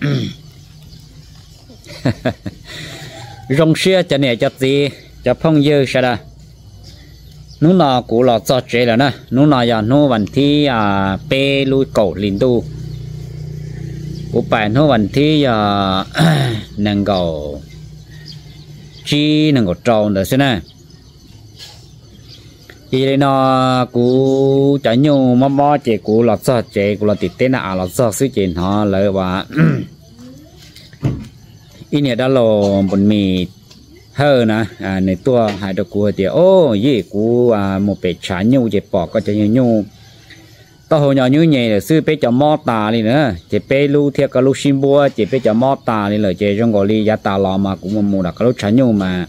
rong xe cho nè cho gì cho phong dư sao đó nó nào cũng là cho chế là nè nó nào giờ nó vẫn thi pe lui cổ liền tu của bạn nó vẫn thi năng cầu chi năng cầu tròn được xem nè thì đây nó cũng chả nhiều mà bao chế cũng là cho chế cũng là tiết tên là cho sự kiện họ lợi và ý này đó là một mì hơn nè này tua hai đứa cua thì ô gì cú một bể trái nhau chỉ bỏ có cho nhau tao hồi nhỏ như nhảy là sư bé cho mót tà đi nữa chỉ bé lu theo cái lu sim bua chỉ bé cho mót tà đi là chỉ trong gọi đi giá tà lò mà cũng mua được cái lu trái nhau mà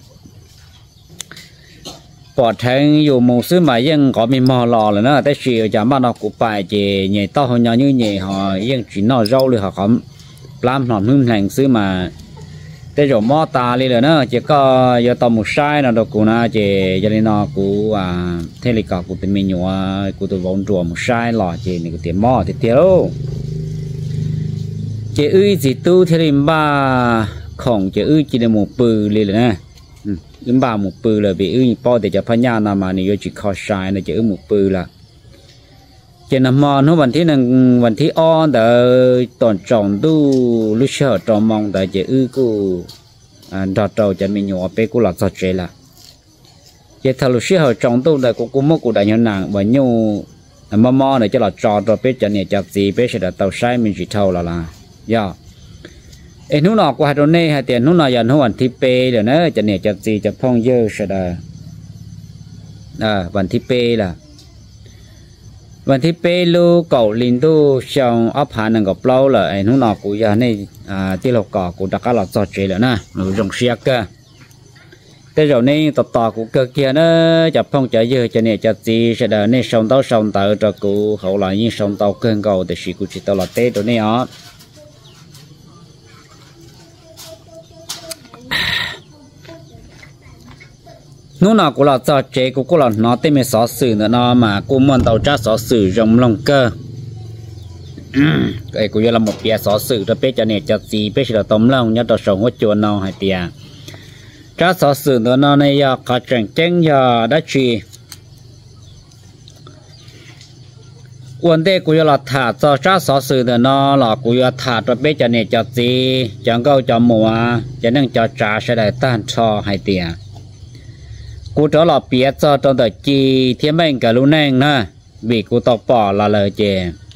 bỏ thành dù một sư mà dân có mình mò lò là nó tới chiều chả bao nó cũng phải chỉ nhảy tao hồi nhỏ như nhảy họ dân chỉ nó rau đi họ không làm nón hương thành sư mà thế rồi mót tà đi rồi nó chỉ có giờ tao một sai nào đâu cũng na chỉ cho nên nó cũng thế lịch cả cũng từ mình nhỏ cũng từ vòng chùa một sai lò chỉ này cái tiền mót thì tiêu chỉ ư chỉ tu thế nên ba khổng chỉ ư chỉ là một bự đi rồi nè những ba một bự là bị ư bao để cho phá nhà nào mà nếu chỉ khó sai là chỉ ư một bự là chỉ nằm mò nóวันที่on đợi toàn trồng tu lúc sợ trồng mong đợi chỉ ư cô đợt đầu cho mình nhỏ bé cô là cho chế là chỉ thằng lúc sợ trồng tu đợi cô mất cô đại nhân nàng và nhau mò để cho là trò rồi bé cho này cho gì bé sẽ là tàu sai mình chỉ thâu là do em lúc nào qua hai đôi này hai tiền lúc nào giờ nóวันที่เปrồi nữa cho này cho gì cho phong dơ sẽ làวันที่เปlàวันที่เปลูเก่าลินตูช่างอัพหานังกับเปล่าเลยไอ้นู้นกูยาในที่เราก่อกูดักก็เราจอดเจแล้วนะเราลงเสียก็แต่เราในต่อกูเกิดเกียร์นะจะพ่องจะเยอะจะเนี่ยจะจีจะเดินในช่องเต้าจะกูเขาหลายยิ่งช่องเต้าเกินเก่าแต่สิกูจิตตลอดเต้ตัวนี้อ๋อนู้นกูเราจอดเจกูเราเนาะเต็มสอสื่อเนาะมากูมันเตาจ้าสอสื่อรวมลงเกอไอ้กูจะละหมดเปียสอสื่อจะเป็นจะเนี่ยจะสีเป็นจะต้มลงยัดต่อสองหัวจวนเนาะให้เตียจ้าสอสื่อเนาะในยาขาจังเจ้งยาดัชชีวันเด็กกูจะละถาจอจ้าสอสื่อเนาะหลอกกูจะถาจะเป็นจะเนี่ยจะสีจังเก้าจะมัวจะนั่งจะจ่าใช้ได้ต้านชอให้เตียกูจะหลอกเปียจอตอนแต่จีเทียมแม่งกับลูกแน่งนะบีกูตอกปอละเลยเจ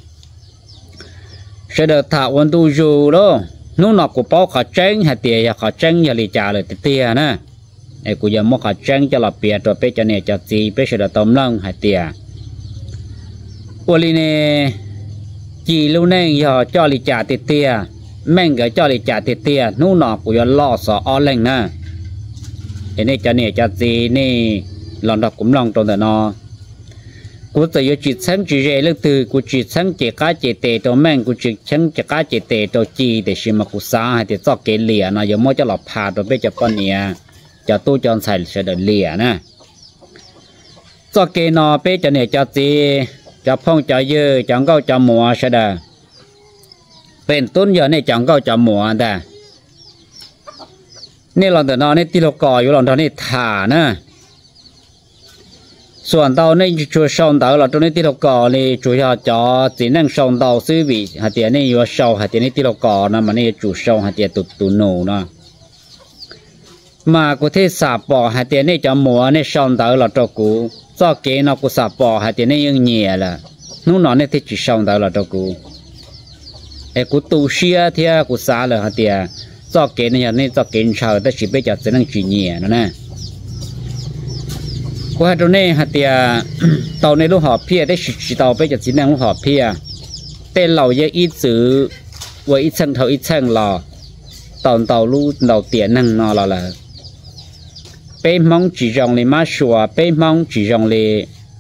เสด็จถาวันตูอยู่แล้วนู้นกูป้อขาเจ้งหาเตียอยากขาเจ้งอย่าลีจ่าเลยเตียนะไอ้กูยังมองขาเจ้งจะหลอกเปียตัวเป็ดจะเนี่ยจะจีเป็ดเสด็จต้มลังหาเตียวันนี้เนี่ยจีลูกแน่งอย่าจ่อลีจ่าเตียแม่งกับจ่อลีจ่าเตียนู้นกูยังล่อสออ้อแรงนะไอ้นี่จะเนี่ยจะจีนี่หลอนดอกกุ้มลองตรงแต่นอกูจะอยู่จิตชั้นจีเรลึกตือกูจิตชั้นเจก้าเจเตตัวแม่งกูจิตชั้นเจก้าเจเตตัวจีแต่ชิมากูสาให้แต่จอกเกลี่ยนะอย่ามัวจะหลอกพาตัวไปจะป้อนเนี่ยจะตู้จอนใส่เสด็จเลี่ยนะจอกเกนอไปจะเนี่ยจะจีจะพ่องจะเยอะจังเก้าจะหมัวเสด็จเป็นต้นเยอะในจังเก้าจะหมัวแต่นี่หลอนแต่นอนนี่ตีโลกออยู่หลอนตอนนี้ถ่านะส่วนเตานี่ช่วยช่องเตาหลอนตรงนี้ตีโลกอนี่ช่วยจอสีนั่งช่องเตาซื้อวิหาเตียนี่อยู่ช่องหาเตียนี่ตีโลกอนะมันนี่จู่ช่องหาเตียตุนหนูนะมากูที่สาปอหาเตียนี่จะหมัวนี่ช่องเตาหลอนตัวกูซอกเกนกูสาปอหาเตียนี่ยังเหนียละนู่นนอนนี่ที่จู่ช่องเตาหลอนตัวกูไอ้กูตูเชียเทียกูสาเลยหาเตียจอกเกณฑ์นี่จอกเกณฑ์ชาวแต่ชีวิตจะเสนอจีเนียนะกูให้ตรงนี้ฮัตเตียเตาในลูกหอบเพียได้ชิเตาไปจะสีแดงลูกหอบเพียเต้นเหล่าเยอะอีซื้อไว้อีช่างเท่าอีช่างหล่อเตาลูกเตาเตียนั่งนอเราละเป็นมองจีจงเลยมาชัวเป็นมองจีจงเลย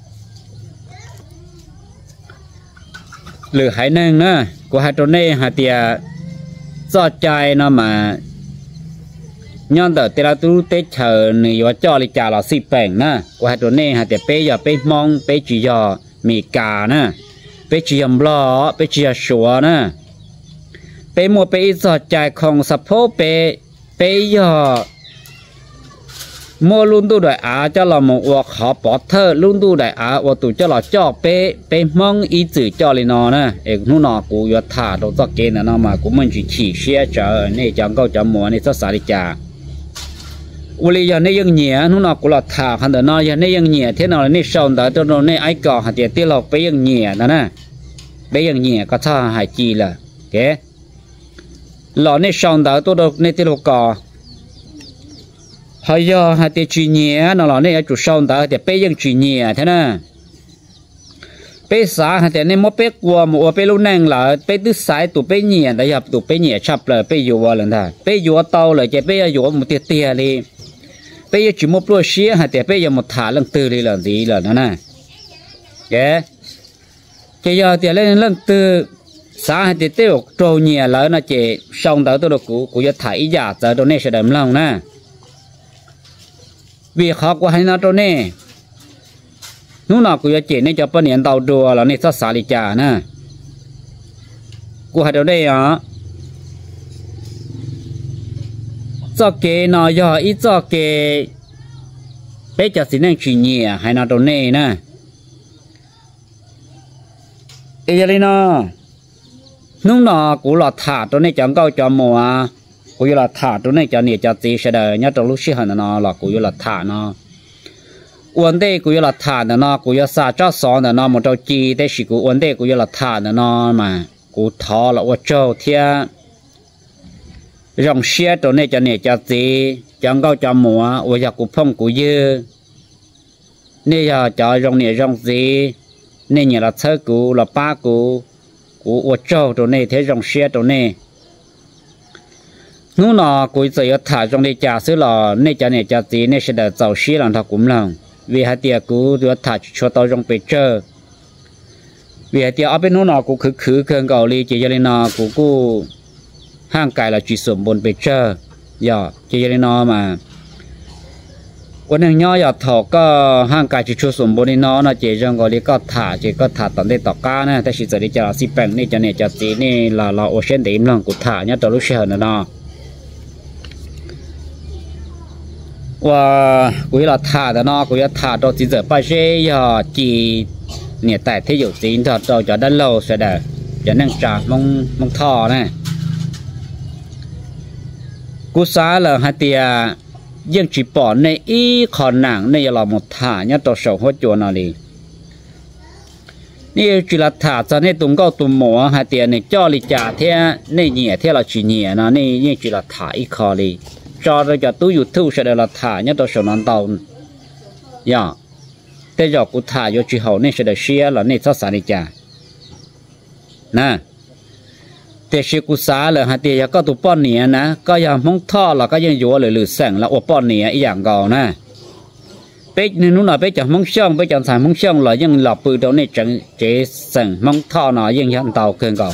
หรือหายนั่งนะกูให้ตรงนี้ฮัตเตียจอดใจนะมาย้อนแต่เตลาตูเตเชอร์นี่ว่าจอลิจ่าเราสิแปงนะกูให้ตัวนี้ฮะแต่เปย์อย่าไปมองเปย์จีอย่ามีกานะเปย์จียมล้อเปย์จียชัวนะเป pe mua pe giọt chạy không sập phố pe giờ mua luôn tu đại á cho là một cuộc họp bỏ thơ luôn tu đại á và tụ cho là cho pe mong ý chữ cho lên nó nè em nó nọ cũng có thả đâu cho kia nó mà cũng mình chỉ xe chờ này chẳng có cho mua này cho xả đi trả uli giờ nàyยังnhẹ nó nọ cũng là thả hàng đó nó giờ nàyยังnhẹ thế nào là này sòng đó cho nó này ai cò hạt tiền tiêu lộc peยังnhẹ đó nè peยังnhẹ có thả hải chi là cái lọ này sòng đó tôi đâu này tiêu lộc cò hay giờ hạt tiền chỉ nhẹ nó lọ này ở chỗ sòng đó thì peยังchỉ nhẹ thế nè pe xả hạt tiền này mất pe qua một pe lúc nang là pe thứ sai tụ pe nhẹได้ยับtụ pe nhẹ chậpเลยpeอยู่ว่าlần thà peอยู่tàuเลยจะpeอยู่một tia tia đi bây giờ chỉ một lúa xía hạt thì bây giờ một thả lần từ đi là gì là nó nè, cái giờ thì lên lần từ sáng thì tiêu trâu nhẹ lại nó chỉ xong đó tôi được cụ giờ thả ý giả giờ đâu này sẽ đầm lòng nè, vì họ của hai nó đâu nè, lúc nào cụ giờ chỉ nên cho bao nhiêu tàu đua là nên sát xả đi trả nè, cụ hai đâu đây à cho cái nó giờ ít cho cái bây giờ xin anh chỉ nhẹ hay là đồ này nè bây giờ đi nó lúc nào cũng là thả đồ này chẳng câu cho mùa cũng là thả đồ này cho nhẹ cho tí sẽ đợi nhớ trong lúc xí hẳn nó là cũng là thả nó vấn đề cũng là thả nó cũng là xả cho sòn nó một trâu chi để chỉ cũng vấn đề cũng là thả nó mà cũng thọ là một trâu thiên rong xe đồ này cho nè cho gì chẳng có cho mùa ở nhà cụ phong cụ dư nè giờ cho rong nè rong gì nè nhà là thơ cụ là ba cụ ở châu đồ này thế rong xe đồ này nếu nào cụ chỉ thả rong này trả xứ là nè cho gì nè sẽ được giàu xe làm thằng cũng lòng vì hai tiệt cụ được thả cho tao rong bị chơi vì hai tiệt ở bên nào cụ khử cơn cầu li chỉ cho nên nào cụห้างกายเราจีสมบนไปเจอย่าจะยังนอมาวันนึงย่ออย่าถอก็ห้างกายจีชูสมบนนี่นอนะเจจังก็เลยก็ถ่าเจก็ถ่าตอนได้ต่อก้านะแต่สิจะได้จะสิแปงนี่จะเนี่ยจะจีนี่เราโอเชียนเดิมลองกุถ่าเนี่ยตัวลูกเชื่อนะนอว่ากูเราถ่าแต่นอกูจะถ่าตัวจีเจอไปเชียจีเนี่ยแต่ที่อยู่จีนเราจะด้านโลเสด็จจะนั่งจ่ามองท่อนะกูสาเลยฮะเตียยังจีปอนในอีขอหนังในเราหมดถ่าเนี่ยตัวสองหัวจวนอะไรนี่จีละถ่าจะในตุ่มก็ตุ่มหมูฮะเตียในจ่อลิจ่าเท่ในเหนี่ยเท่เราจีเหนี่ยนะนี่ยังจีละถ่าอีคอเลยจ่อเราจะตู้อยู่ทู่เสด็จละถ่าเนี่ยตัวสองนั้นเตาอย่าแต่หยอกกูถ่าอยู่จีเขาเนี่ยเสด็จเชียเราเนี่ยทศาลิจ่านะแต่เชื่อกูสาเลยฮะเตียก็ตัวป้อนเหนียนะก็ยังมองท่อเราก็ยังอยู่หรือแสงแล้วอป้อนเหนียอีอย่างเก่านะเป็ดนี่นู้นหน่อยเป็ดจากมองช่องเป็ดจากสายมองช่องเรายังหลับปืนเราเนี่ยจังเจ๊แสงมองท่อหน่อยยังยันเตาเกินเก่า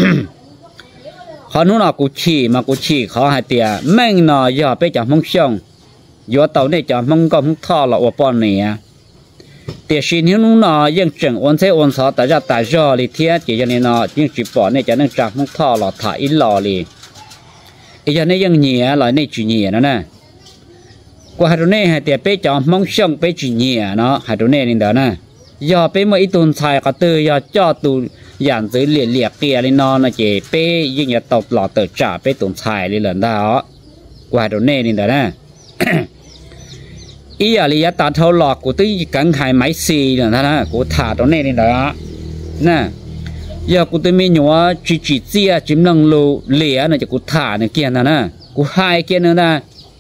เขานู้นหน่อยกูฉี่เขาฮะเตียแม่งหน่อยย่อเป็ดจากมองช่องอยู่เตาเนี่ยจากมองก็มองท่อเราอป้อนเหนียแต่สิ่งที่นู้นน่ะยังจังวันเสาร์แต่จะแต่รอเลยเที่ยจีจันน่ะยังจีบปอเนี่ยจะนั่งจากมุกท่อหลอดถ่ายอินหล่อเลยอีจันนี่ยังเหนียหล่อเนี่ยจีเหนียนะกว่าฮารุเน่ฮะแต่ไปจอมมองช่องไปจีเหนียเนาะฮารุเน่นี่เด้อนะอย่าไปเมื่ออีตุนชายก็ตื่นอย่าจ่อตูอย่างซื้อเหลี่ยเกลียเลยนอนนะเจไปยิ่งอย่าตบหล่อเตอจ่าไปตุนชายเลยเหรอได้อ๋อกว่าฮารุเน่นี่เด้อนะอีอะไรยะตาเท่าหลอกกูตื้อกังหายไม้ซีเนี่ยนะกูถ่าตรงนี้นี่แหละนะยากูตื้อมีหนัวจีเจียจิ้มลังลูเหลี่ยนะจะกูถ่าเนี่ยเกียนนะกูหายเกียนนะ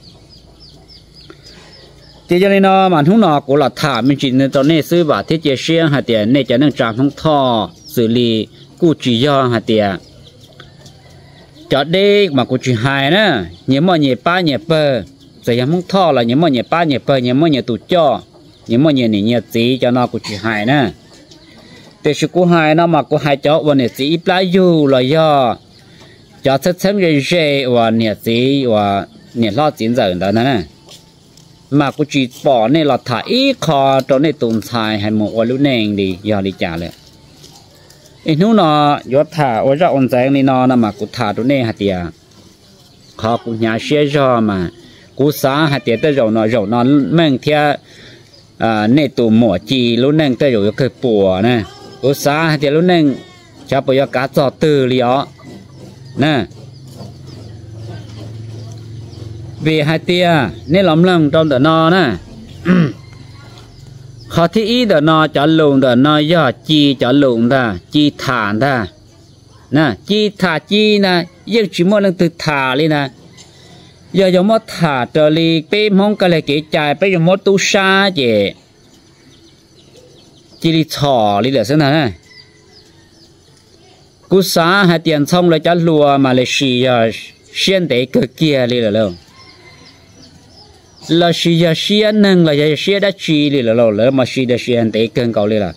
เจ้าเลยเนาะมันทุ่งนอกูหลับถ่ามันจีนตอนนี้ซื้อบาทที่เจียเชียงหาเตียเนี่ยจะนั่งจามท้องท่อสื่อลีกูจีย่อหาเตียจอดเด็กมากูจีหายนะเนี่ยมันเนี่ยป้าเนี่ยเปอแต่ยังมุ่งท่อละยังมั่เนี่ยป้าเนี่ยเปิดยังมั่เนี่ยตุ่จ่อยังมั่เนี่ยเนี่ยจีจะนอกูจีหายนะแต่ชิกูหายนะมากูหายจ่อวันเนี่ยจีปลายอยู่เลยย่อจะชัดชัดเรื่อยๆว่าเนี่ยจีว่าเนี่ยรอดจีนเจอแล้วนะมากูจีปอเนี่ยเราถ่ายอีคอตัวเนี่ยตุ่มชายให้หมดวันรุ่นเองดียอดีจ่าเลย ít nú nó gió thả ở ra ôn giang này nó mà cụ thả tụi này hạt tiệt họ cụ nhà xe cho mà cụ xá hạt tiệt tới rồi nó mang theo nè tụ mỏ chi lúc nè tới rồi cái bùa nè cụ xá hạt tiệt lúc nè cho bây giờ cá trò từ lió nè vì hạt tiệt nên lòng trong đời nó nè họ thì ý đó nó cho lùng đó nó do chi cho lùng đó chi thả đó nè chi thả chi nè nhưng chỉ muốn lần từ thả đi nè giờ giống mất thả trở đi bé mong cái này cái trái bé giống mất tu sa chứ chỉ đi thỏ đi là thế nào nè cú sa hay tiền xong lại cho lùa mà lại xì xuyên để cái kia đi là đâu là xì giờ xuyên nâng là giờ xuyên đã chi đi là lâu lỡ mà xì đã xuyên để cơn cầu đi là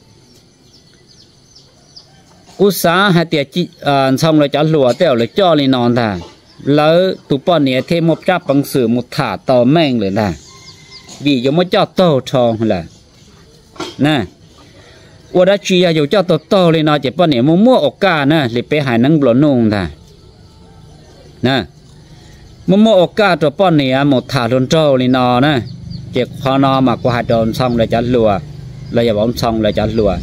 cú xá hay tiệt chi xong rồi cho lúa teo rồi cho lên non ta lỡ tụ bọn này thêm một trăm bằng sử một thả tàu men rồi ta vì giống một cho tàu tròn là nè qua đã chi giờ cho tàu lên nó chỉ bọn này mua ốc cá nè thì bé hải nâng bồn nung ta nè mua ốc cá cho bọn này một thả luôn trâu lên nó nè chỉ khoa nó mà qua hai tròn xong rồi cho lúa là giờ bóng xong rồi cho lúa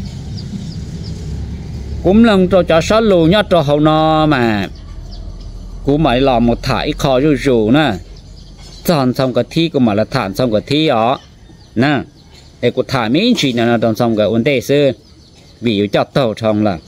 cũng lần cho sáu lù nhá cho hậu nó mà cũng mới làm một thải kho rủ nè chọn xong cái thi cũng mà là thản xong cái thi đó nè để cũng thải mấy chuyện là trong xong cái vấn đề xưa vì cho tàu xong là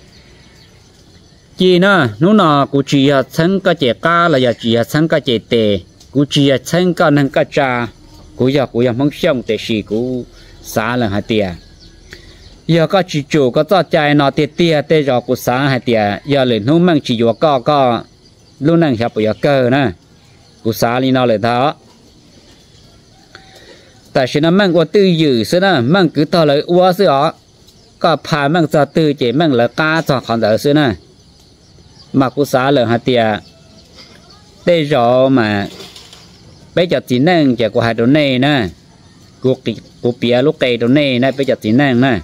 chỉ nè nó nào cũng chỉ là chân cái chế cá là giờ chỉ là chân cái chế tệ cũng chỉ là chân cái năng cái trà cũng giờ mong xong để xí cũng xả là hai tiền giờ có chỉ chủ có cho chạy nó tiệt tiệt để cho cuộc sống hay tiệt giờ lên hôm mang chỉ vô có lúc năng nhập vào cơ nè cuộc sống đi nó lại đó tại sao nó mang qua tư dự xí nè mang cứ to lại uo xí đó có phá mang cho tư chỉ mang là cá cho con đỡ xí nè mà cuộc sống là hay tiệt để cho mà bây giờ chỉ năng chỉ của hai đứa này nè cuộc bia lúc cây đứa này nè bây giờ chỉ năng nè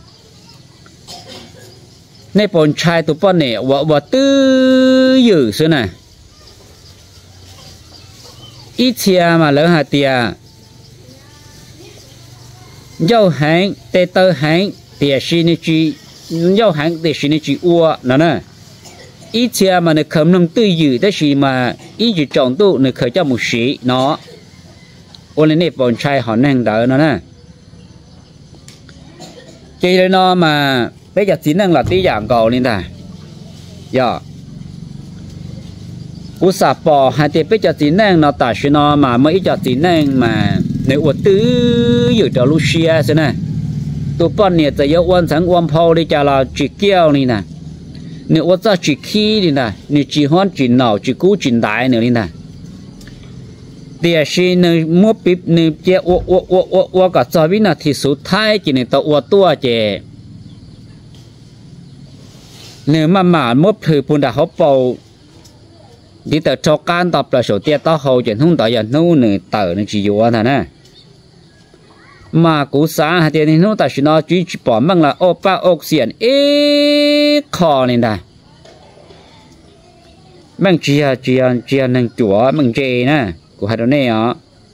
ในปนชายตัวป้อนเนี่ยว่าตื้ออยู่ซินะอีเชียมาแล้วหาเตียเจ้าหางเตเตอหางเตียชินิจีเจ้าหางเตชินิจีอ้วนั่นน่ะอีเชียมาเนี่ยคำนำตื้ออยู่แต่ชีมาอีจีจงตู้เนี่ยเคยเจ้ามุสีเนาะโอเลเนี่ยปนชายหอนนั่งเดินนั่นน่ะเจเลยเนาะมาbây giờ chỉ năng là tí dạng cầu lên ta giờ u sa bò hai thì bây giờ chỉ năng nó tại sao nó mà mấy giờ chỉ năng mà nếu u tứอยู่trong Lucia thế này tụi bọn nàyจะยกวันสังวันพอđi cho là chỉ kêu này nè nếu u cho chỉ khí đi nè nếu chỉ hoan chỉ nào chỉ cú chỉ đại nữa đi nè thì khi nếu mua bịp nếu chơi u cả cho biết là thì số thái chỉ nên tao u tua chơi nếu mà mất thử phun đã hấp bầu đi từ cho can tập là số tiền tao hậu chuyện không tới giờ nô nữa tờ nó chỉ vô thôi nè mà cú xã hay tiền nó tại nó chỉ bỏ mang là ô ba ốc xiên ế kho này nè mang chia nâng chúa mang chè nè của hai đứa này á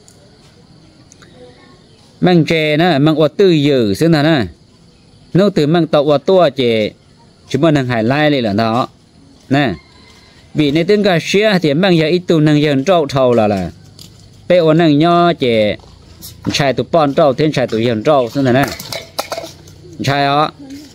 mang chè nè mang ô tư dự xứ nè nô từ mang tàu ô tua chè chúng mình đang hải lai lên là đó nè vì nên tiếng ca xía thì mang giờ ít tu năng dân trâu thầu là bé ôn năng nho chè trai tụ bọn trâu thiên trai tụ dân trâu thế này nè trai đó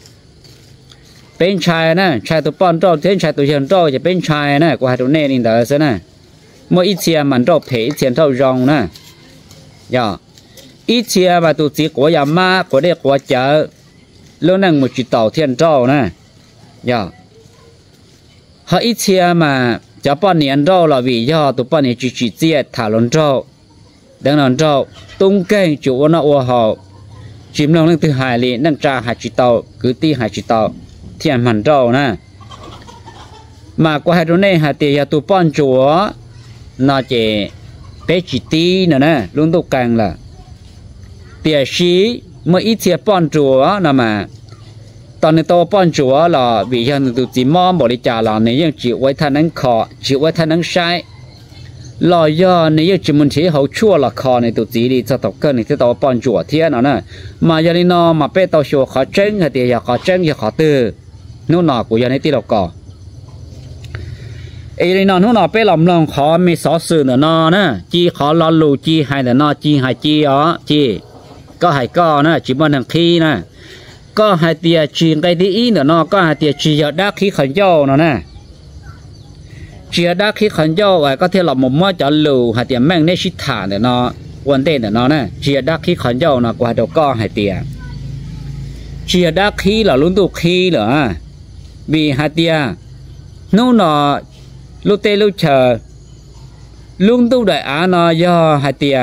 bên trai nè trai tụ bọn trâu thiên trai tụ dân trâu chỉ bên trai nè của hai tụ nè đi đó thế nè mỗi ít tiền mình trâu phê ít tiền trâu rong nè giờ ít tiền mà tụ chỉ của nhà ma của đây của chợ lúc năng một chỉ tàu thiên trâu nè giờ họ ít chia mà cho bọn niên rau là vì do tụi bọn này chỉ chia thả lon rau đang lon rau tung cây chủ nó ô họ chìm lòng lên từ hải li đang tra hải chỉ tàu cứ ti hải chỉ tàu thiền hẳn rau nè mà qua hai đứa này hải tiền tụi bọn chúa nó chỉ bé chỉ ti nữa nè luôn tụ càng là tiền xí mới ít chia bọn chúa nè mà còn này tao bọn chúa là vì dân tụi chỉ mong bỏ đi trả là nếu như chịu với thân năng khó chịu với thân năng sai là do nếu như chỉ muốn chỉ hậu chua là khó này tụi chỉ đi cho tao cân này tao bọn chúa thiên nó nè mà giờ này nó mà bé tao chúa khó tránh hay thì khó tránh hay khó từ nó nọ của giờ này tí đâu có ấy nó nó bé làm lòng khó mi xóa sự nữa nó nè chi khó lo lù chi hay là nó chi hay chi ó chi có hay có nè chỉ muốn thằng khi nè có hai tia chỉ cái đi nữa nó có hai tia chỉ ở đá khí khẩn dâu nó nè chỉ ở đá khí khẩn dâu và có thể là một món chả lù hai tia mang nên xịt thả để nó vấn đề để nó nè chỉ ở đá khí khẩn dâu nó qua đầu co hai tia chỉ ở đá khí là luôn tụ khí nữa vì hai tia nó lúc tê lúc chờ luôn tu đại á nó do hai tia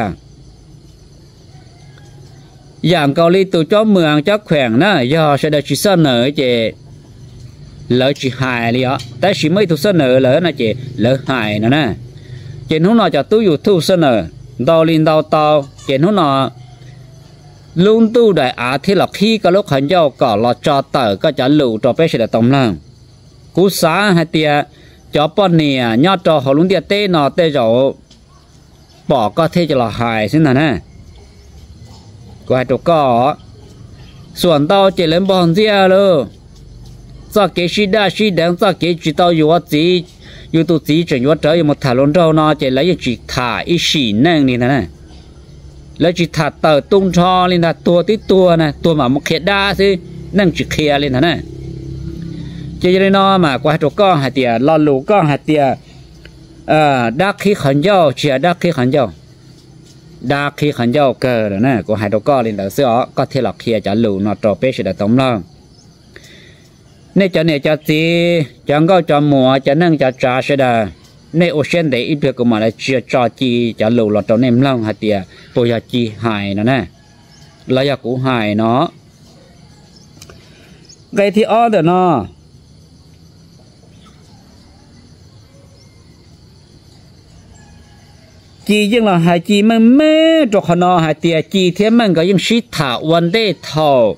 dạng cầu ly tụ cho mường cho khỏe nè do sẽ được chỉ sơn nở chị lỡ chỉ hại đi á tại chỉ mấy tụ sơn nở lỡ là chị lỡ hại nữa nè chị hôm nào cho tôi dùng thu sơn nở đau lên đau tao chị hôm nào luôn tu đại á thì là khi có lúc hành giao cỏ lọt cho tờ có trả lụ cho bé sẽ được tổng năng cú xá hai tia cho bọn nè nhớ cho họ luôn tia tê nó tê rồi bỏ có thể cho là hại xin nè của hai chỗ cóส่วน tao chỉ lên bọn kia luôn cho cái gì đã gì đáng cho cái chỉ tao yêu gì yêu tụi gì chỉ yêu trời một thằng luôn đâu nó chỉ lấy chỉ thả ít xỉ năng này nè lấy chỉ thả tờ tung cho lên là tua tí tua nè tua mà một khía đa chứ năng chỉ khía lên nè chỉ cho nó mà của hai chỗ có hai tia lo lù có hai tia đa khí khẩn dâu chỉ đa khí khẩn dâu đa khi khán giả cờ rồi nè của hai đầu co lên đầu xưa có thể là kia trả lù nó trò bé sẽ được tống lo nên cho gì chẳng có cho mùa cho nên cho trà sẽ được nên ở trên đấy ít việc của mà là chưa cho chi trả lù là trò nem long hạt tiề tôi giờ chi hài nó nè là giờ cũng hài nó cái thì ở đó nó chỉ riêng là hai chỉ mình mê cho họ nó hai tia chỉ thêm mình có những sĩ thảo vấn đề thầu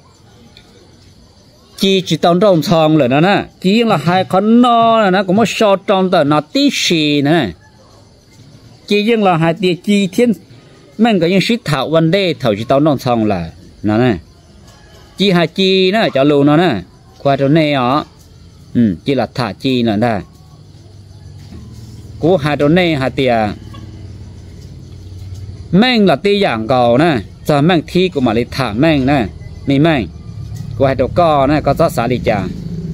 chỉ tao trong xong rồi đó nè chỉ riêng là hai con nó là nó cũng có so trong tờ nó tí xì nè chỉ riêng là hai tia chỉ thêm mình có những sĩ thảo vấn đề thầu chỉ tao trong xong là nó nè chỉ hai chỉ nè cho luôn nó nè qua chỗ này ó chỉ là thả chỉ là đây của hai chỗ này hai tia mang là tí dạng cầu nè giờ mang thi của mà lấy thả mang nè mi mang của hai đầu co nè có rất xả đi chả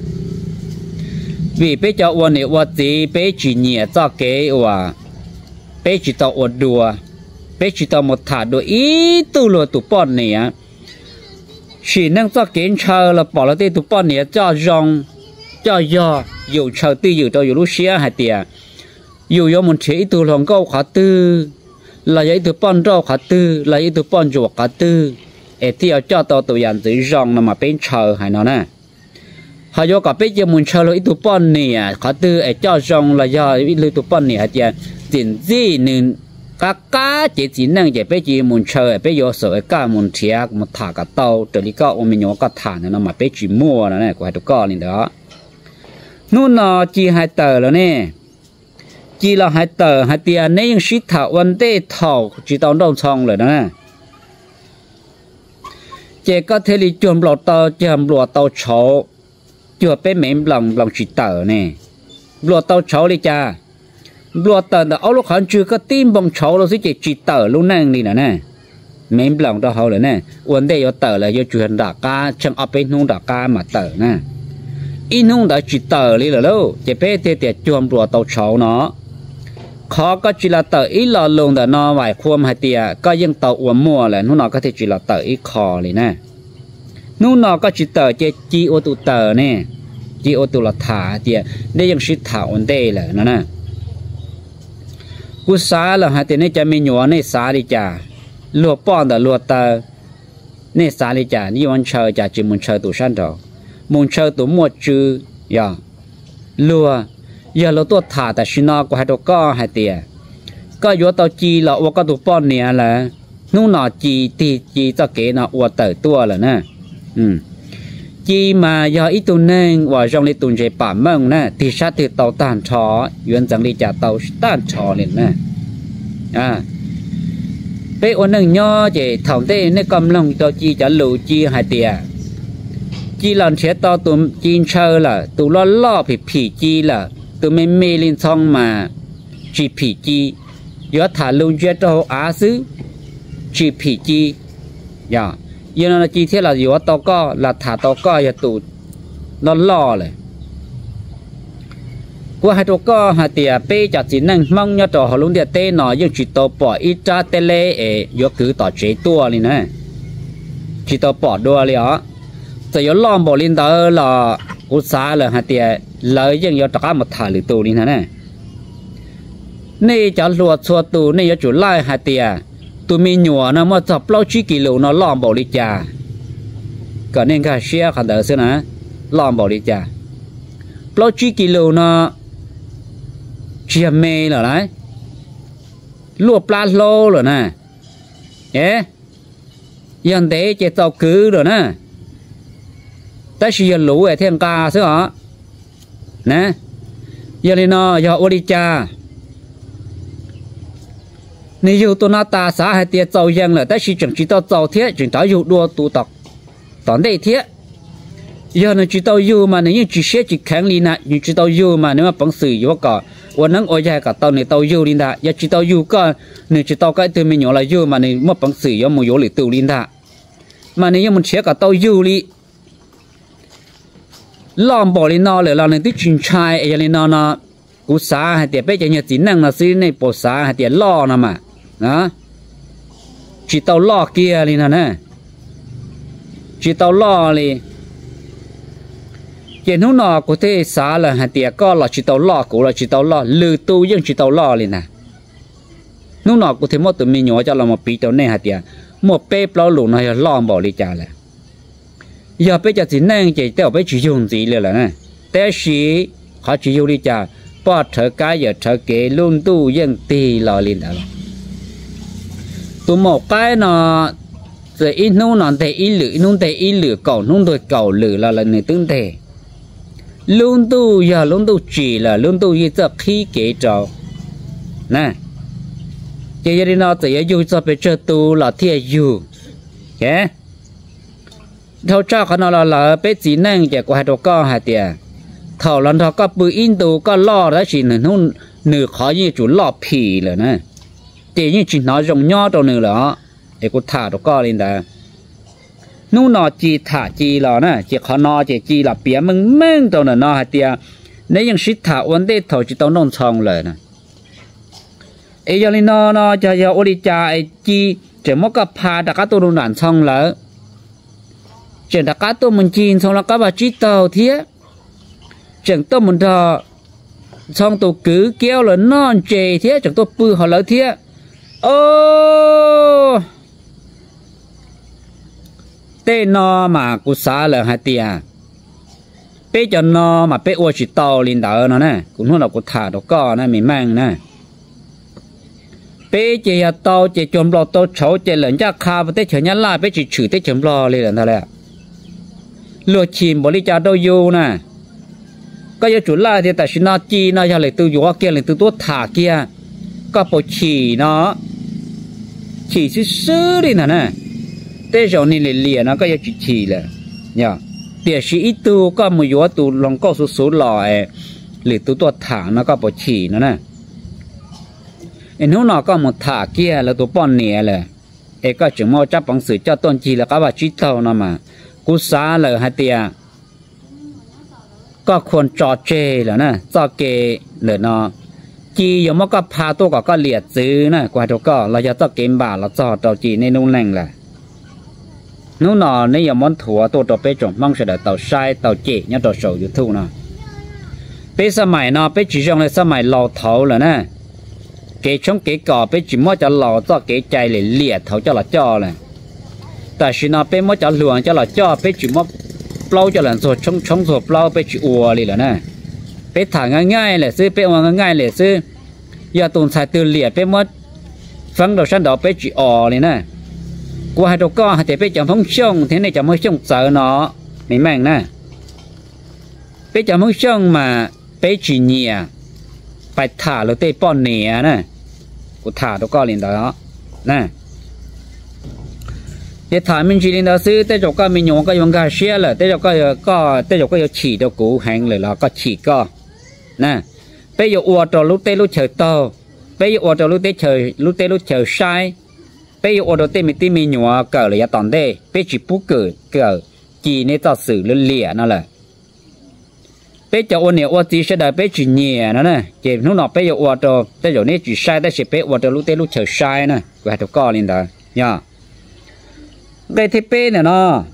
vì bé cho uốn này uốn gì bé chỉ nhẹ cho cái uốn bé chỉ tao uốn đùa bé chỉ tao một thả đùa ít tu lừa tụ bọn này á chỉ năng cho kiến chờ là bỏ là tê tụ bọn này cho rong cho do dù chờ tư dù tao dù lúc xía hai tiệt dù do một chế tụ lòng câu khá tư là vậy tụi bọn rau khá tư là vậy tụi bọn ruột khá tư thì ở cho tao tụi dàn tự rong mà bên chờ hay nó nè họ do cả bên giờ muốn chờ lấy tụi bọn nè khá tư ở cho rong là do lấy tụi bọn nè thì tiền gì nên các cá chỉ năng để bên giờ muốn chờ bên giờ sợ cả muốn thiệt một thả cả tàu từ lý có ông mình nhớ cả thả nó mà bên chỉ mua nó nè của hai tụi con này đóนู่นnó chỉ hai tờ rồi nè chỉ là hai tờ hai tiền nên sĩ thảo vấn đề thảo chỉ tao đông xong rồi đó chỉ có thể đi chùm lọt tàu chùm lọt tàu chó chùa bé mềm lòng chỉ tờ nè lọt tàu chó đi cha lọt tờ là áo lúc hắn chưa có tim bông chó đâu chỉ tờ luôn năng đi nè mềm lòng đó hậu rồi nè vấn đề có tờ là do chuyện đả ca chẳng ở bên nung đả ca mà tờ nè in nung đã chỉ tờ đi rồi đâu chỉ bé tiệt chùm lọt tàu chó nó khó có chỉ là tờ ít lò lồng để nó vài khuôn hai tia có những tàu uống mua là nó có thể chỉ là tờ ít khó này nè nó có chỉ tờ chỉ ô tô tờ nè chỉ ô tô là thả tia để những sự thảo vấn đề là nó nè cú xá là hai tia nàyจะมีหนัวในสาดิจ่าลัวป้อนแต่ลัวเตอในสาดิจ่านี่วันเชอจ่าจิมุนเชอตัวชั้นดอกมุนเชอตัวหมวดจืออย่าลัวgiờเราตัวถาแต่ชินอก็ให้ตัวก็ให้เตียก็ยัวตัวจีเราว่าก็ตัวป้อนเนี่ยแหละนู่นนอจีตีจีจะเก๋นอวัวเต๋อตัวเลยนะ chỉ mà do ít tu nên và trong lịch tuần chế bà mông nè thì sát từ tàu tàn trò nguyên rằng đi trả tàu tàn trò liền nè bé ôn nâng nho chỉ thòng tê nên cầm lòng cho chi trả lù chi hai tiề chi lần chế to tụm chi chơi là tụi lo phì chi là tụi mình mê lên xong mà chỉ phì chi do thả luôn chế cho á xứ chỉ phì chi dạ giờ nó chi thế là do tao có là thả tao có giờ tụi nó loเลยqua hai tao có hai tiề bé chặt chỉ năng mong nhớ trò họ luôn địa tê nó nhưng chỉ tao bỏ ít ra tê lê do cứ tao chế tua liền nè chỉ tao bỏ đua liền á giờ có lon bỏ lên đó là cú xá là hai tiề lấy nhưng do trả một thả lử tù liền nè này chả luộc xua tù này do chủ lai hai tiề tụi mình nhỏ nó mà tập lâu chỉ kilo nó lon bỏ đi chả còn nên cả xe khẩn đỡ xưa nè lon bỏ đi chả lâu chỉ kilo nó chia mê rồi đấy luộc pla lô rồi nè nhé dân thế chế tàu cứ rồi nè ta chỉ giờ lũ ở thiên ca chứ hả nè giờ này nó giờ ô đi cha nếu dù tôi nói ta xã hay tiệt giàu dân là ta chỉ chẳng chỉ tao giàu thiết chỉ tao dù đua tụ tập tao đây thiết giờ nó chỉ tao dù mà nếu như chỉ sẽ chỉ kháng đi nè nhưng chỉ tao dù mà nếu mà bằng sự gì cảวันนั้นโอ้ยกับตอนนี้เตาอยู่ลินดาอย่าจิตเตาอยู่ก็เนี่ยจิตเตาก็ตัวมีหยอละอยู่มาเนี่ยมั่วปังสื่อยังมั่วหยอหรือตัวลินดามาเนี่ยยังมันเชื่อกับเตาอยู่ลิล้อมบ่อลินนอเลยเราเนี่ยที่ชินชายไอ้ลินนอนะกูสาให้เดี๋ยวไปจะเนี่ยจีนั่งนะซื้อในปอสาให้เดี๋ยวล้อนะมานะจิตเตาล้อเกียร์ลินะเนี่ยจิตเตาล้อเลยgiờ nó nọ có thể xả là hạt tiệt có là chỉ tàu lọ cũng là chỉ tàu lọ lừa tu nhưng chỉ tàu lọ liền nè nó nọ có thể một tụi mình nhỏ cho là một bí tàu này hạt tiệt một bê bao lụn này lọ bỏ đi trả lại giờ bây giờ chỉ nên chỉ tàu bây chỉ dùng gìเลยlà nèแต่sĩ họ chỉ dùng đi trả bỏ thở cái giờ thở kế luôn tu nhưng tì lọ liền đó tụi một cái nọ rồi ít nó nọ để ít lử cầu nó đôi cầu lử là người tương thể luôn tu giờ luôn tu chỉ là luôn tu như cho khí kế trò nè giờ giờ đi nó tự yêu cho bây giờ tu là thiệt yêu cái thâu choเขาlà bây chỉ năng giờ của hai đồ con hai tiệt thầu lần thầu có bự in tu có lo đó chỉ là nó nửa khó như chủ lo phì rồi nè chỉ như chỉ nói rộng nhỏ đâu nữa là để cô thả đồ con lên đó nô nọ chỉ thả chỉ là nè chỉ khó nọ chỉ là bía mừng đâu nè nọ hạt tiệt nếu như shit thả vấn đề thầu chỉ tao nông xong rồi nè ấy giờ lên nọ cho giờ ôn đi cha chỉ chỉ mất cái pha đã cá tôi nông đàn xong rồi chỉ đã cá tôi mình chín xong là các bà chỉ tàu thiết chẳng tôi mình thọ xong tôi cứ kéo là non chè thiết chẳng tôi bự họ lỡ thiết ô tê no mà cú xá là hai tia bé cho no mà bé ô chỉ tàu lên đảo nó nè cũng nó là cú thả đồ co nè mình mang nè bé chỉ là tàu chỉ chôm lò tàu chấu chỉ lợn cha kha và tê chở nhát la bé chỉ chửi tê chôm lò lên là thôi lẹ lúa chìm bỏ đi cha đâu vô nè có giờ chủ la thì tại sao nó chi nó cho lại từ vô kia lại từ tốt thả kia có bộ chỉ nó chỉ sứ đi nè thế rồi nên liền nó có giá trị là nhá tiền sĩ ít tu có một yếu tu lòng có số lò để tu tuột thả nó có bảo chỉ nó nè nó có một thả kia là tu bón nè là có chừng mau chấp bằng sự cho tôn chỉ là các bà chỉ tàu nó mà cú xá là hai tia cóคนจอเจlà nè cho kê là nó chỉ có một cái pha tu có liệt chữ nè qua đó có là cho kiếm bà là cho tàu chỉ nên nông lành là nó nọ nếu như món thua tôi cho bé chồng mong sẽ đợi tàu sai tàu chị nhớ tàu sầu YouTube nè bé sao mày nó bé chỉ trong này sao mày lò thấu là nè cái trong cái cỏ bé chỉ mới cho lò cho cái chạy để liệt thấu cho là cho này tại vì nó bé mới cho luồng cho là cho bé chỉ mới lâu cho lần rồi trong rồi lâu bé chỉ ùa đi là nè bé thả ngay là xứ bé ùa ngay là xứ giờ tuần sai từ liệt bé mới phăng đầu sang đó bé chỉ ò này nè qua hai đồ co thì bây giờ phong sông thế này chẳng mới sông sợ nó mình mang nè bây giờ muốn xong mà bây chỉ nhẹ phải thả lô tê bọn nè nè của thả đó có liền đó nè để thả mình chỉ liền đó xứ tới chỗ có mình nhổ cái dùng cái xe là tới chỗ có tới chỗ có chỉ đâu cũ hàngเลยlà có chỉ có nè bây giờ uo trò lúc tê lúc chờ to bây giờ uo trò lúc tê lúc chờ sai bây giờ uo trò tê mình nhổ cờ là toàn đây bây chỉ bút cờ chỉ nên tạo sự lên lìa nó là bây giờ uo này uo chỉ sẽ đợi bây chỉ nhẹ nó nè chỉ lúc nào bây giờ uo trò tới chỗ này chỉ sai tới chỉ bây uo trò lúc tê lúc chờ sai nè và chỗ có liền đó nha cái thiết bị này nó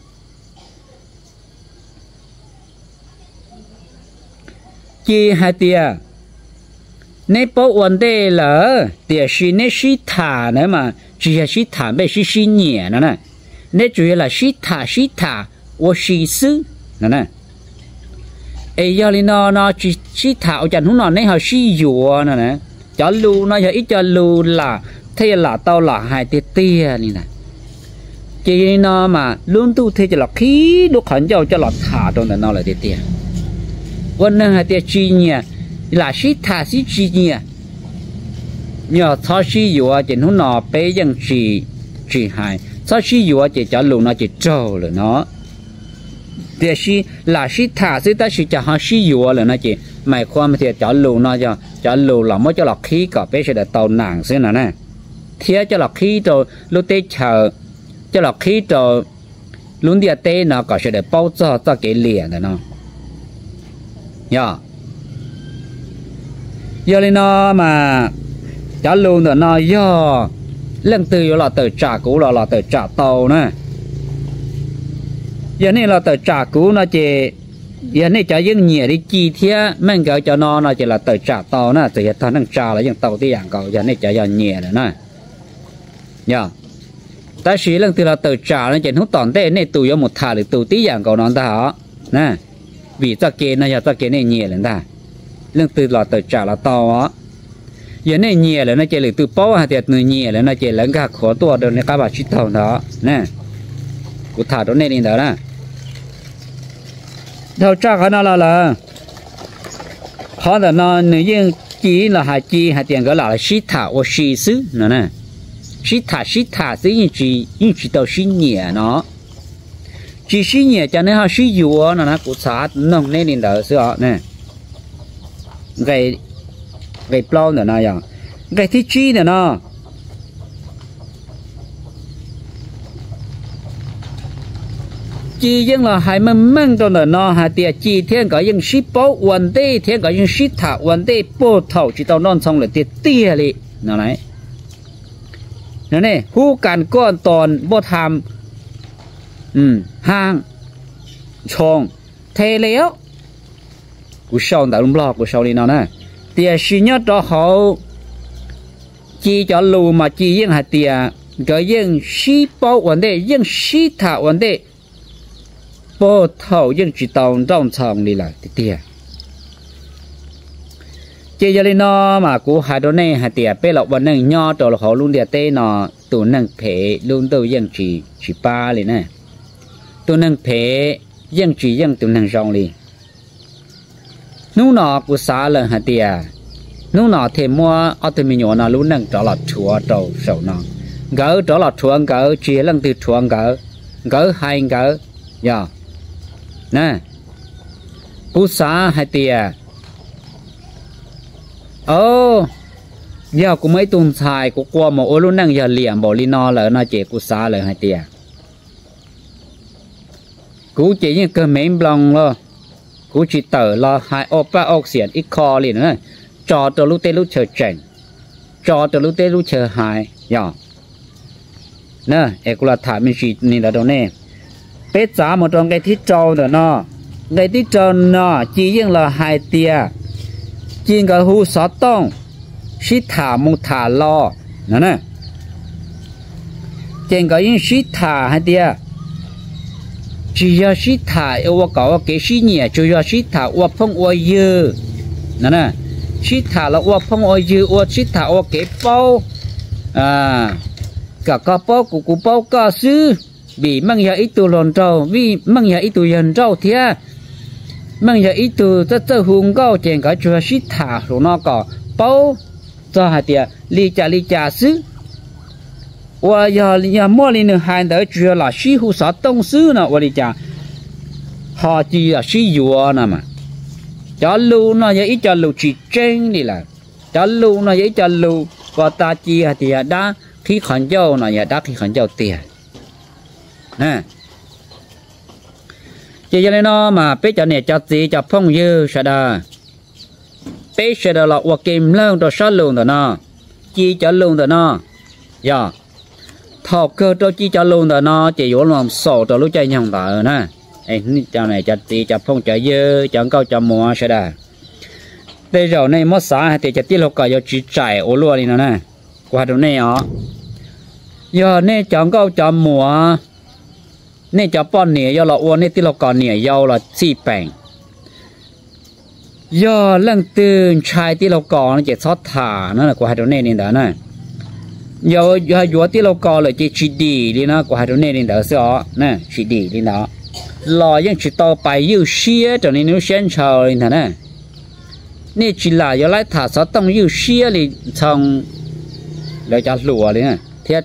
chỉ hai tia nếu bảo vấn đề là tia是那是塔呢嘛只是是塔被是nhẹ nữa nè nếu chủ yếu là是塔我是是nữa nè ấy giờ li nó chỉ是塔ở chân hôm nào này họ是dùa nữa nè cho lu nó giờ ít cho lu là thế là tao là hai tia này nè chỉ nó mà luôn tu thế cho là khí đốt khẩn cho là thả trong nó là tia vấn đề hai tia chi nhẹ là sĩ thả sĩ chi nhẹ nhờ thọ sĩ dùa chỉ nó nọ bé dân chỉ hai thọ sĩ dùa chỉ cho lù nó chỉ trâu rồi nó tia sĩ là sĩ thả sĩ ta sĩ cho họ sĩ dùa rồi nó chỉ mày khoa mà thì cho lù nó cho lù là mới cho là khí cả bé sẽ là tàu nàng xí nữa nè thế cho là khí rồi lúc tết chờ cho là khí rồi luôn địa tê nó có sẽ để bao cho cái liền rồi nó giờ lên nó mà trả luôn rồi nó do lần từ là từ trả cũ là từ trả tàu nè giờ này là từ trả cũ nó chỉ giờ này trả những nhẹ đi chi thế mình gọi cho nó chỉ là từ trả tàu nè từ thằng đang trả là những tàu tí dạng cậu giờ này trả giờ nhẹ rồi nè ta chỉ lần từ là từ trả nó chỉ hút toàn thế này tụi một thả được tụi tí dạng cậu nó ta hả nè vì ta kia này giờ ta kia này nhẹ lên ta lần từ là từ trả là to á giờ này nhẹ là nó chỉ là từ bao hạt tiệt người nhẹ là nó chỉ là cả khó tua được này các bạn chỉ thầu đó nè cụ thả đó này đi đó nè thầu trả cái nó là khó là nó nếu như chỉ là hạt tiền cái là xí thả hoặc xí xứ nữa nè xí thả xí như chỉ tàu xí nhẹ nó chỉ xí nhẹ cho nên họ xí dùa nó cụ thả nông này đi đó xưa nè cái plau nữa này à cái thiết chi nữa nó chỉ riêng là hai mươi măng trong đó nó hai tiệt chỉ thiên có những ship báo vấn đề thiên có những ship thả vấn đề bộ thầu chỉ tao non xong là tiệt tia đi nó này nó này hú cản con tòn bộ tham hang chong thế léo cú sau đã lúng lo cú sau đi nó nè tiệt suy nhất đó họ chỉ cho lù mà chỉ riêng hai tiệt có những ship báo vấn đề những ship thả vấn đề bộ thầu những chỉ tàu trong phòng đi lại tiệt chỉ cho nên nó mà cú hai đứa này hai tiệt bé lộc vấn năng nho rồi họ luôn địa tê nó tụ năng phê luôn tụ những chỉ ba liền nè tụ năng phê những chỉ những tụ năng rong liền nú nọ cú xả lần hai tiệt nú nọ thêm mua ở từ mình nhỏ nó luôn năng trở lại chùa đầu sầu nó gỡ trở lại chùa gỡ chỉ lần từ chùa gỡ hai gỡ giờ nè cú xả hai tiệt giờ cũng mấy tuần xài cũng qua một ô luôn năng giờ liền bỏ lên nó là nó chỉ cú xả là hai tiệt cú chỉ như cơ mềm lòng lo cú chỉ tờ lo hai ô ba ô xiển ít kho liền nữa cho từ lúc tê lúc chờ chèn cho từ lúc tê lúc chờ hai giờ nè em cũng là thả mình chỉ nhìn là đâu nè bé giá một trong cái thiết trâu nữa nó cái thiết trâu nó chỉ riêng là hai tiệt chỉ cái hú sáu tông xí thả một thả lo nè chỉ cái những xí thả hai tiệt chỉ là xí thả ở cái cái xí nhẹ chỉ là xí thả ở phong ở dư nè xí thả là ở phong ở dư ở xí thả ở cái bao cả cái bao của bao cá sư vì mang nhà ít tu lòn trâu vì mang nhà ít tu dần trâu thì mang nhà ít tu rất rất hùng cao trên cái chùa sĩ thả rồi nó có bao cho hai tia li cha sư và giờ mua lên hai đứa chùa là sĩ hữu sáu tông sư nè và li cha họ chỉ là sĩ dùa nè mà cho lưu nó giờ ít cho lưu chỉ tranh đi là cho lưu nó giờ ít cho lưu và ta chỉ thì đã khi khẩn châu nó giờ đã khi khẩn châu tiền nè chỉ cho nên nó mà bây giờ này cho gì cho phong dư sẽ đà bây giờ là hoặc kim lương đồ sát lương đó nó chỉ cho lương đó nó giờ thọ cơ cho chỉ cho lương đó nó chỉ có làm sổ cho lúc chạy nhằng đó nè ấy cho này cho gì cho phong cho dư cho câu cho mua sẽ đà bây giờ này mất xã thì cho tiết lộc cả giờ chỉ chạy ô luôn đi nó nè qua đồ này ó giờ này cho câu cho mua này cho bọn nè do là uốn này tí là còn nè do là xì bèn do lần từ trai tí là còn nó chỉ sót thả nó là của hai đứa này nên đó nè do do tí là còn là chỉ đi đi nó của hai đứa này nên đó sao nè chỉ đi đi đó lo những chỉ tao bài yêu xía cho nên nó xem chờ lên thằng nè nè chỉ là do lại thả sót tông yêu xía thì xong lại cho lùa đi nè thiết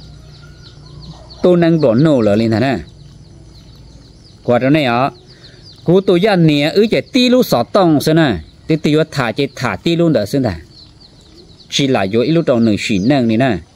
tôi năng đổ nổ lỡ lên thằng nè qua đó này á cú tôi ra nè chạy ti lu sọt tông xem nè ti thả ti luôn đỡ xem nè chỉ là do ít lúc đầu nửa xỉn năng này nè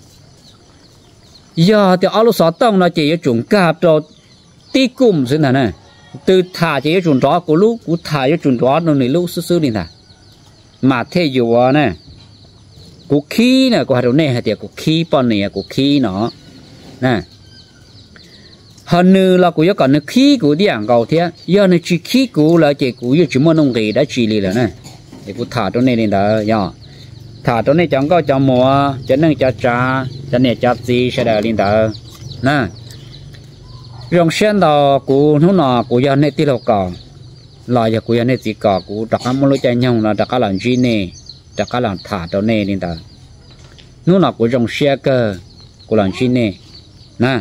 giờ thì áo lu sọt tông nó chỉ dùng cạp cho ti cùm xem nè từ thả chỉ dùng đó cú lúc cú thả dùng đó nó nửa lúc xứ đi nè mà thế dù nè cú khí nè qua đó này hay tiệt cú khí bọn này cú khí nó nè hơn nữa là cũng có nước khí của điện cầu thế giờ nó chỉ khí của là chỉ của chỉ muốn nông nghiệp đã chỉ lý rồi nè thì cũng thả chỗ này lên đó giờ thả chỗ này chẳng có cho mùa cho nên cho trà cho nên cho gì sẽ đợi lên đó nè rong sen đó của nó nọ của giờ này tí lộc cỏ là giờ của giờ này chỉ cỏ của đặc ăn mua chạy nhau là đặc ăn làm gì nè đặc ăn làm thả chỗ này lên đó nó nọ của rong sen cơ của làm gì nè nè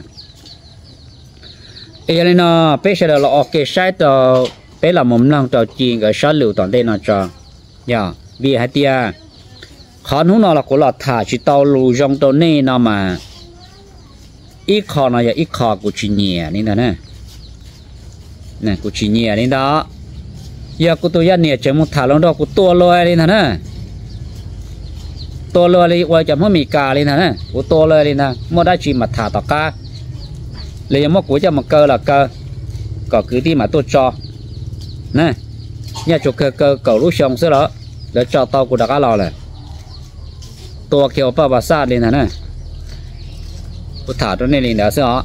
ấy nên nó bây giờ là ok sai đó bây là một năm trò chuyện cái sát lưu toàn đây nó cho ya vì hai tia khó nó là của là thả chỉ tàu lù trong tàu này nó mà ít khó nó ít khó của chị nhẹ nên đó nè của chị nhẹ nên đó giờ của tôi nhẹ chỉ một thả lông đó của tua lôi lên nè tua lôi đi qua chấm mì cà lên nè của tua lôi lên nè mua đã chỉ mà thả tao cá lấy một cú cho một cơ là cơ có cứ đi mà tôi cho nè nhà chủ cơ cầu lúc xong xưa đó để cho tao của đặc lò này tôi kêu bà sa lên nè tôi thả cho nên lên đó xưa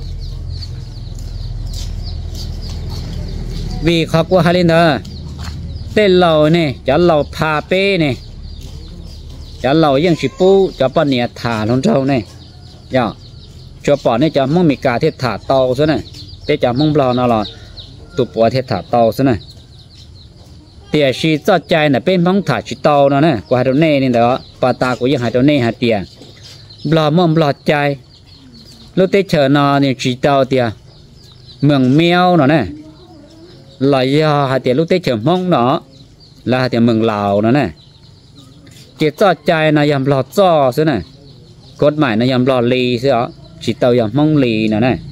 vì khó quá hai lên đó tên lầu này cho lầu pha pê này cho lầuยังchỉ pu cho bọn này thả luôn trâu này giờ cho bọn này cho mong mì cà thiết thả tàu thế này để cho mong bò nó là tụ bò thiết thả tàu thế này tiền si cho chạy là bên mong thả chỉ tàu nó nè qua hai đầu này nên đó bà ta của những hai đầu này hai tiền bò mong bò chạy lúc tết chờ nó thì chỉ tàu tiền mường mèo nó nè là do hai tiền lúc tết chờ mong nó là hai tiền mường lào nó nè chỉ cho chạy là yam bò cho thế này cốt mãi là yam bò lì thế đó chỉ tàu yam mong lì nữa nè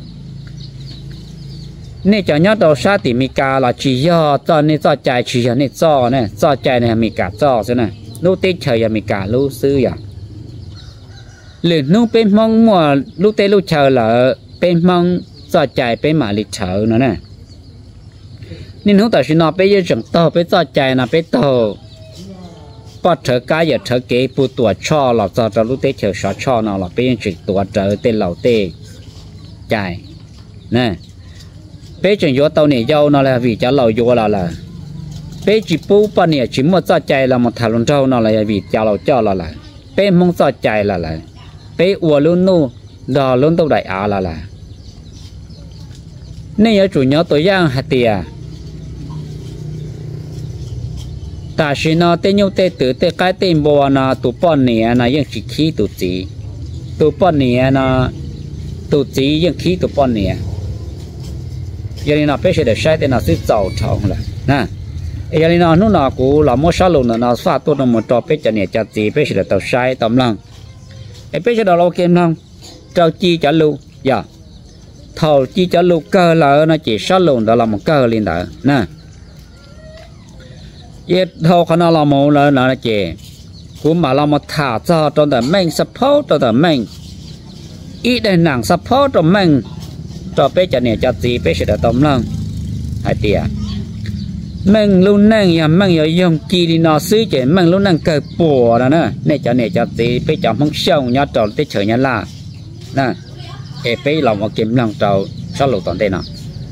nên cho nhớ đầu sát thì mi cà là chỉ do cho nên cho chạy chỉ cho nên cho nè cho chạy này mi cà cho thế này lúc tết chờ mi cà lúc xưa à liền lúc bên mong mùa lúc tết lúc chờ là bên mong cho chạy bên mà lịch chờ nữa nè nên lúc tại sao nó bây giờ chẳng tàu bên cho chạy là bên tàu bắt chờ cá giờ chờ kế bu tuổi cho là cho lúc tết chờ sợ cho nó là bên chỉ tuổi chờ tên lẩu tê chạy nè bé chuyện vô tàu này dâu nó là vì cho lẩu vô là bé chỉ bu bao nhiêu chỉ một cho chạy là một thằng luôn trâu nó là vì cho lẩu là bé mong cho chạy là bé uo luôn nu đò luôn tàu đại á là nên nhớ chủ nhớ tôi giang hạt tiề ta chỉ nó tên nhau tên tử tên cái tên bò nó tụ bọn này nó ยัง chỉ khí tụ chỉ tụ bọn này nó tụ chỉ những khí tụ bọn nè giờ này nó bây giờ để sai thì nó sẽ giàu thòng là nè giờ này nó lúc nào cũng là mua sao luôn nó phát tốt nó một trò bây giờ nè chặt chỉ bây giờ để tàu sai tầm lăng bây giờ đó là kiếm lăng trâu chi trả lưu giờ thầu chi trả lưu cơ là nó chỉ sao luôn đó là một cơ liền đó nè giờ thầu khả năng là một là nó chỉ cũng mà là một thả cho trong đó mình support trong đó mình ít để nặng support trong mình cho bây giờ này cho gì bây giờ đã tóm lăng hai tia mình luôn năng ya mình giờ dùng chi đi nó xứ chỉ mình luôn năng cởi bùa đó nè này cho gì bây giờ mong sông nhớ trâu tới trời nhớ là nè để bây lòng một kiếm lòng trâu sao lục toàn đây nào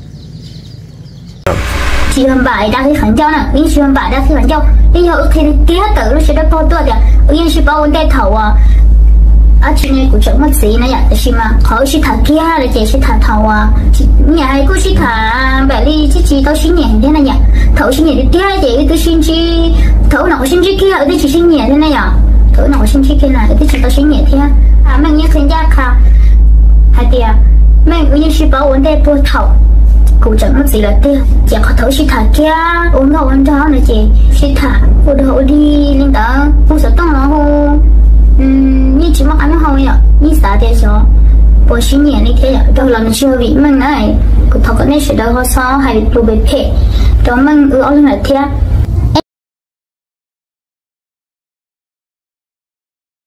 chị hôm bài đã khi phản châu nè nhưng chị hôm bài đã khi phản châu nhưng hồi khi kia tự nó sẽ đã bao tuổi rồi nhưng chị bao vấn đề thầu ở trên này cũng chẳng mất gì nữa vậy thì mà họ chỉ thả kia là chị sẽ thả thầu nhà hay cũng chỉ thả vậy đi chị tao xin nhẹ thế này nhỉ thầu xin nhẹ đi kia chị tôi xin chi thầu nào xin chi kia ở đây chị xin nhẹ thế này nhỉ thầu nào xin chi kia là ở đây chị tao xin nhẹ thế mình nhớ khuyên gia khá hai tia mình cũng như chị bảo vấn đề bao thầu cũng chẳng mất gì là tiêu chỉ có thấu chỉ thả kia uống đâu ăn đó nữa chị chỉ thả uống đâu đi lên đó uống sợ tông nó không như chỉ mắc ăn không vậy như sao thế sao bữa sinh nhật này thế đâu là nó chưa bị mình này cũng thấu cái này sẽ đâu có sao hay bị bị phê đó mình ở lên là thế